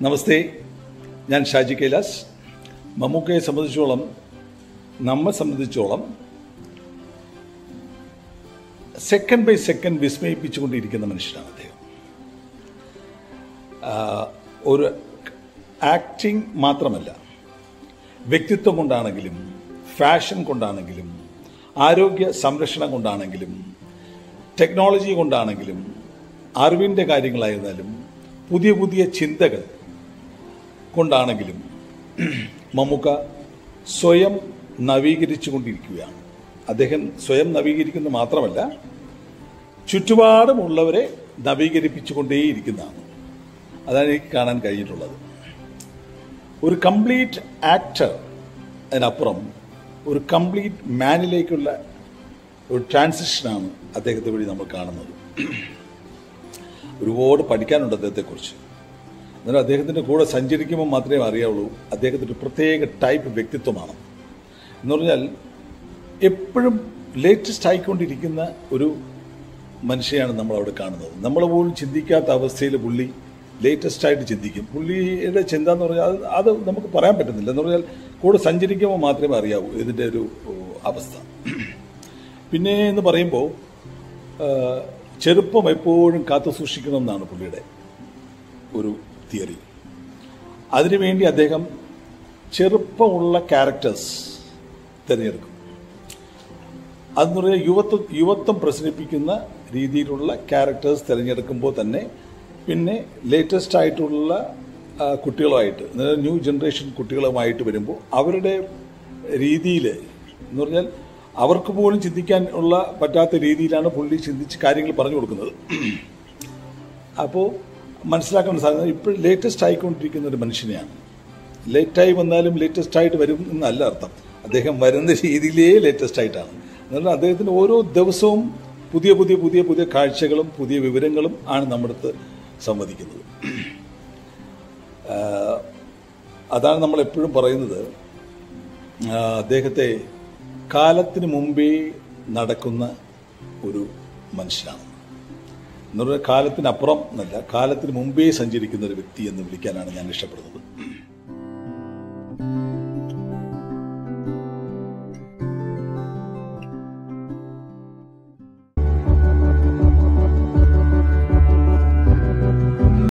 നമസ്തേ, ഞാൻ ഷാജി കൈലാസ്. മമ്മൂക്കയെ സംബന്ധിച്ചോളം, നമ്മെ സംബന്ധിച്ചോളം സെക്കൻഡ് ബൈ സെക്കൻഡ് വിസ്മയിപ്പിച്ചുകൊണ്ടിരിക്കുന്ന മനുഷ്യനാണ് അദ്ദേഹം. ഒരു ആക്ടിങ് മാത്രമല്ല, വ്യക്തിത്വം കൊണ്ടാണെങ്കിലും, ഫാഷൻ കൊണ്ടാണെങ്കിലും, ആരോഗ്യ സംരക്ഷണം കൊണ്ടാണെങ്കിലും, ടെക്നോളജി കൊണ്ടാണെങ്കിലും, അറിവിൻ്റെ കാര്യങ്ങളായിരുന്നാലും, പുതിയ പുതിയ ചിന്തകൾ കൊണ്ടാണെങ്കിലും മമ്മൂക്ക സ്വയം നവീകരിച്ചു കൊണ്ടിരിക്കുകയാണ്. അദ്ദേഹം സ്വയം നവീകരിക്കുന്നത് മാത്രമല്ല, ചുറ്റുപാടുമുള്ളവരെ നവീകരിപ്പിച്ചുകൊണ്ടേയിരിക്കുന്നതാണ്. അതാണ് എനിക്ക് കാണാൻ കഴിഞ്ഞിട്ടുള്ളത്. ഒരു കംപ്ലീറ്റ് ആക്ടർ അതിനപ്പുറം ഒരു കംപ്ലീറ്റ് മാനിലേക്കുള്ള ഒരു ട്രാൻസിഷനാണ് അദ്ദേഹത്തെ വഴി നമ്മൾ കാണുന്നത്. ഒരുപാട് പഠിക്കാനുണ്ട് അദ്ദേഹത്തെക്കുറിച്ച്. എന്നാൽ അദ്ദേഹത്തിൻ്റെ കൂടെ സഞ്ചരിക്കുമ്പോൾ മാത്രമേ അറിയാവുള്ളൂ അദ്ദേഹത്തിൻ്റെ പ്രത്യേക ടൈപ്പ് വ്യക്തിത്വമാണ്. എന്ന് പറഞ്ഞാൽ എപ്പോഴും ലേറ്റസ്റ്റ് ആയിക്കൊണ്ടിരിക്കുന്ന ഒരു മനുഷ്യയാണ് നമ്മളവിടെ കാണുന്നത്. നമ്മൾ പോലും ചിന്തിക്കാത്ത അവസ്ഥയിൽ പുള്ളി ലേറ്റസ്റ്റ് ആയിട്ട് ചിന്തിക്കും. പുള്ളിയുടെ ചിന്ത എന്ന് പറഞ്ഞാൽ അത് നമുക്ക് പറയാൻ പറ്റുന്നില്ല. എന്ന് പറഞ്ഞാൽ കൂടെ സഞ്ചരിക്കുമ്പോൾ മാത്രമേ അറിയാവൂ ഇതിൻ്റെ ഒരു അവസ്ഥ. പിന്നെ എന്ന് പറയുമ്പോൾ ചെറുപ്പം എപ്പോഴും കാത്തു സൂക്ഷിക്കണം എന്നാണ് പുള്ളിയുടെ ഒരു തിയറി. അതിനുവേണ്ടി അദ്ദേഹം ചെറുപ്പമുള്ള ക്യാരക്ടേഴ്സ് തിരഞ്ഞെടുക്കും. അതെന്ന് പറഞ്ഞാൽ യുവത്വം പ്രസരിപ്പിക്കുന്ന രീതിയിലുള്ള ക്യാരക്ടേഴ്സ് തിരഞ്ഞെടുക്കുമ്പോൾ തന്നെ പിന്നെ ലേറ്റസ്റ്റ് ആയിട്ടുള്ള കുട്ടികളുമായിട്ട്, ന്യൂ ജനറേഷൻ കുട്ടികളുമായിട്ട് വരുമ്പോൾ അവരുടെ രീതിയിൽ എന്ന് പറഞ്ഞാൽ അവർക്ക് പോലും ചിന്തിക്കാൻ ഉള്ള പറ്റാത്ത രീതിയിലാണ് പുള്ളി ചിന്തിച്ച് കാര്യങ്ങൾ പറഞ്ഞു കൊടുക്കുന്നത്. അപ്പോൾ മനസ്സിലാക്കാൻ സാധിക്കുന്നത് ഇപ്പോൾ ലേറ്റസ്റ്റ് ആയിക്കൊണ്ടിരിക്കുന്ന ഒരു മനുഷ്യനെയാണ്. ലേറ്റായി വന്നാലും ലേറ്റസ്റ്റ് ആയിട്ട് വരും എന്നല്ല അർത്ഥം. അദ്ദേഹം വരുന്ന രീതിയിലേ ലേറ്റസ്റ്റ് ആയിട്ടാണ്. എന്നാൽ അദ്ദേഹത്തിന് ഓരോ ദിവസവും പുതിയ പുതിയ പുതിയ പുതിയ കാഴ്ചകളും പുതിയ വിവരങ്ങളും ആണ് നമ്മുടെ അടുത്ത് സംവദിക്കുന്നത്. അതാണ് നമ്മളെപ്പോഴും പറയുന്നത്, അദ്ദേഹത്തെ കാലത്തിന് മുമ്പേ നടക്കുന്ന ഒരു മനുഷ്യനാണ്. എന്ന് പറഞ്ഞാൽ കാലത്തിനപ്പുറം എന്നല്ല, കാലത്തിന് മുമ്പേ സഞ്ചരിക്കുന്ന ഒരു വ്യക്തി എന്ന് വിളിക്കാനാണ് ഞാൻ ഇഷ്ടപ്പെടുന്നത്.